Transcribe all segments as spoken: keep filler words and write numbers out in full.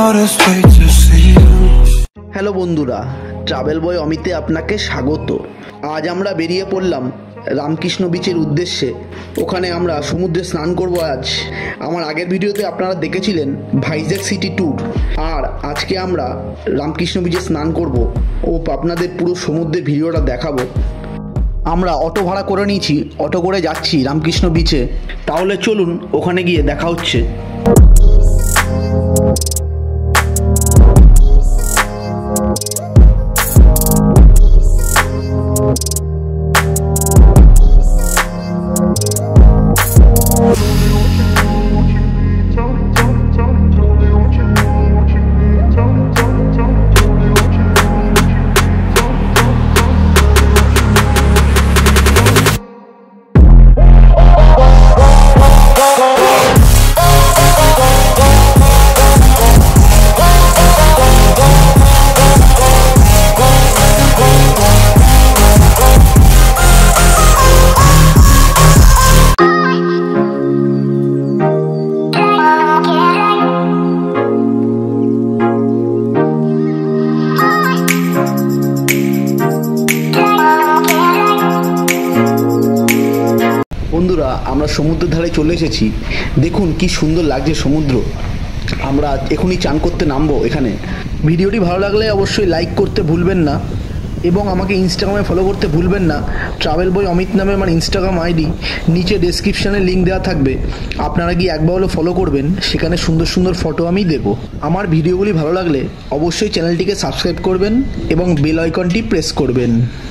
Hello বন্ধুরা, travel বয় অমিতে আপনাকে স্বাগত। আজ আমরা বেরিয়ে পড়লাম রামকৃষ্ণ বিচের উদ্দেশ্যে। ওখানে আমরা সমুদ্রে স্নান করব আজ। আমার আগের ভিডিওতে আপনারা দেখেছিলেন ভাইজ্যাক সিটি ট্যুর, আর আজকে আমরা রামকৃষ্ণ বিচে স্নান করব ও আপনাদের পুরো সমুদ্রের ভিডিওটা দেখাবো। আমরা অটো ভাড়া করে নিয়েছি, অটো করে যাচ্ছি রামকৃষ্ণ বিচে। তাহলে চলুন ওখানে গিয়ে দেখা হচ্ছে। বন্ধুরা, আমরা সমুদ্রের ধারে চলে এসেছি। দেখুন কি সুন্দর লাগছে সমুদ্র। আমরা এখনই চান করতে নামবো এখানে। ভিডিওটি ভালো লাগলে অবশ্যই লাইক করতে ভুলবেন না এবং আমাকে ইনস্টাগ্রামে ফলো করতে ভুলবেন না। ট্রাভেল বয় অমিত নামে আমার ইনস্টাগ্রাম আইডি, নিচে ডেসক্রিপশানে লিঙ্ক দেওয়া থাকবে। আপনারা গিয়ে একবার হলে ফলো করবেন, সেখানে সুন্দর সুন্দর ফটো আমি দেবো। আমার ভিডিওগুলি ভালো লাগলে অবশ্যই চ্যানেলটিকে সাবস্ক্রাইব করবেন এবং বেল আইকনটি প্রেস করবেন।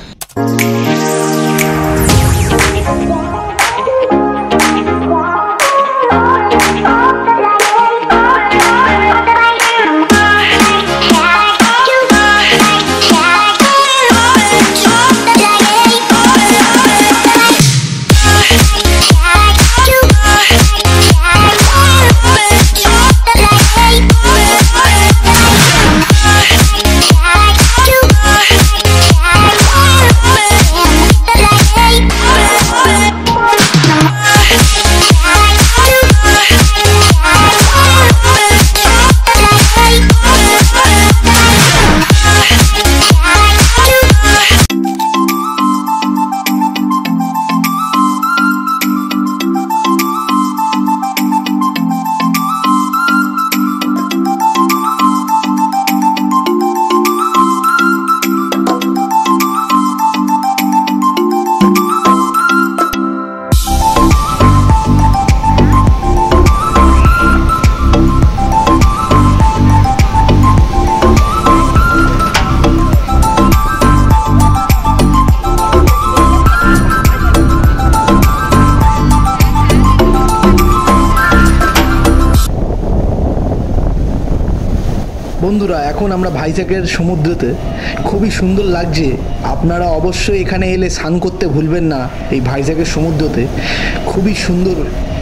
বন্ধুরা, এখন আমরা ভাইজ্যাকের সমুদ্রেতে। খুবই সুন্দর লাগছে। আপনারা অবশ্যই এখানে এলে স্নান করতে ভুলবেন না। এই ভাইজ্যাকের সমুদ্রতে খুবই সুন্দর।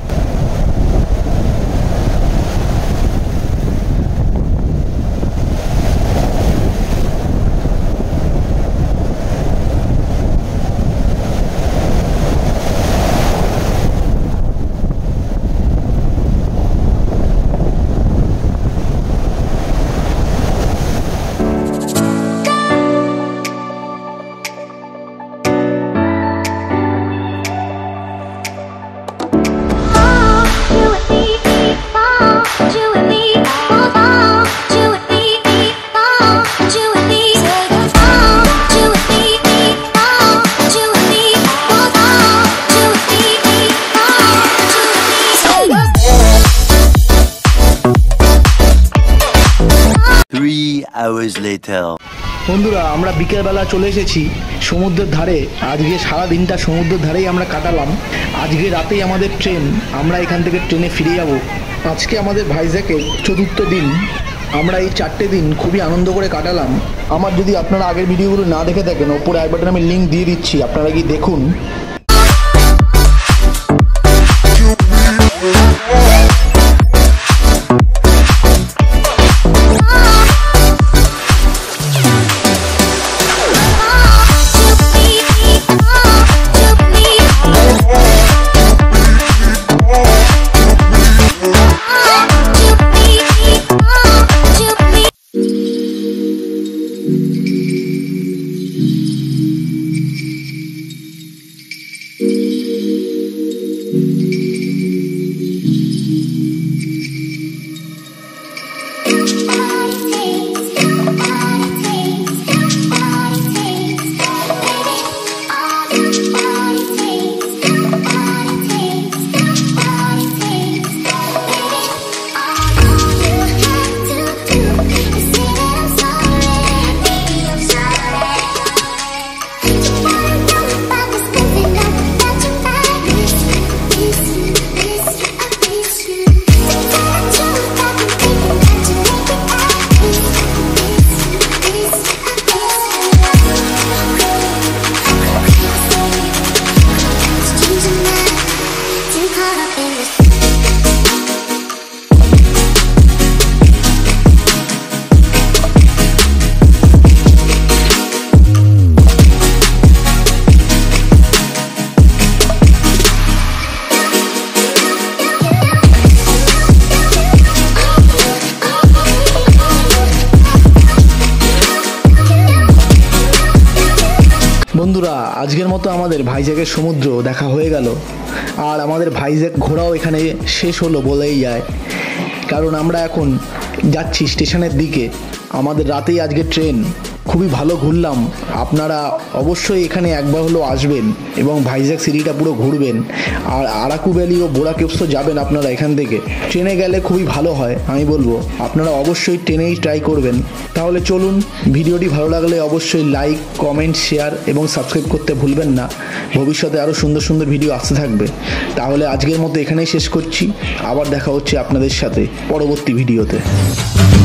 বন্ধুরা, আমরা বিকেলবেলা চলে এসেছি সমুদ্রের ধারে। আজকে সারা দিনটা সমুদ্রের ধারেই আমরা কাটালাম। আজকে রাতেই আমাদের ট্রেন, আমরা এখান থেকে ট্রেনে ফিরে যাব। আজকে আমাদের ভাইজ্যাকের চতুর্থ দিন। আমরা এই চারটে দিন খুবই আনন্দ করে কাটালাম। আমার যদি আপনারা আগের ভিডিওগুলো না দেখে থাকেন, ওপরে আই বাটনে আমি লিঙ্ক দিয়ে দিচ্ছি, আপনারা গিয়ে দেখুন। you বন্ধুরা, আজকের মতো আমাদের ভাইজ্যাগের সমুদ্র দেখা হয়ে গেল, আর আমাদের ভাইজ্যাগ ঘোরাও এখানে শেষ হলো বলেই যায়। কারণ আমরা এখন যাচ্ছি স্টেশনের দিকে। আমাদের রাতেই আজকে ট্রেন। খুবই ভালো ঘুরলাম। আপনারা অবশ্যই এখানে একবার হলেও আসবেন এবং ভাইজ্যাগ সিটিটা পুরো ঘুরবেন। আর আরাকু ভ্যালি ও বোরা কেভসও যাবেন আপনারা এখান থেকে। ট্রেনে গেলে খুবই ভালো হয়, আমি বলবো আপনারা অবশ্যই ট্রেনেই ট্রাই করবেন। তাহলে চলুন, ভিডিওটি ভালো লাগলে অবশ্যই লাইক, কমেন্ট, শেয়ার এবং সাবস্ক্রাইব করতে ভুলবেন না। ভবিষ্যতে আরও সুন্দর সুন্দর ভিডিও আসতে থাকবে। তাহলে আজকের মতো এখানেই শেষ করছি। আবার দেখা হচ্ছে আপনাদের সাথে পরবর্তী ভিডিওতে।